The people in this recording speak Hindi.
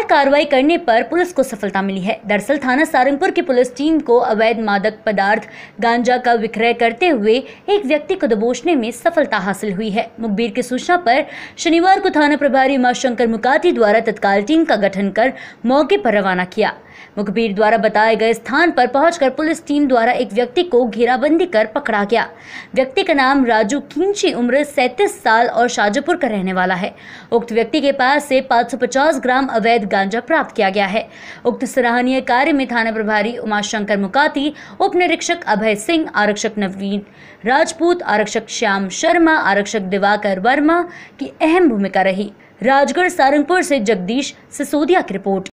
कार्रवाई करने पर पुलिस को सफलता मिली है। दरअसल थाना सारंगपुर की पुलिस टीम को अवैध मादक पदार्थ गांजा का विक्रय करते हुए एक व्यक्ति को दबोचने में सफलता हासिल हुई है। मुखबिर की सूचना पर शनिवार को थाना प्रभारी उमाशंकर मुकाती द्वारा तत्काल टीम का गठन कर मौके पर रवाना किया। मुखबिर द्वारा बताए गए स्थान पर पहुंचकर पुलिस टीम द्वारा एक व्यक्ति को घेराबंदी कर पकड़ा गया। व्यक्ति का नाम राजू खींची, उम्र 37 साल और शाहजपुर का रहने वाला है। उक्त व्यक्ति के पास से 550 ग्राम अवैध गांजा प्राप्त किया गया है। उक्त सराहनीय कार्य में थाना प्रभारी उमाशंकर मुकाती, उप निरीक्षक अभय सिंह, आरक्षक नवीन राजपूत, आरक्षक श्याम शर्मा, आरक्षक दिवाकर वर्मा की अहम भूमिका रही। राजगढ़ सारंगपुर से जगदीश सिसोदिया की रिपोर्ट।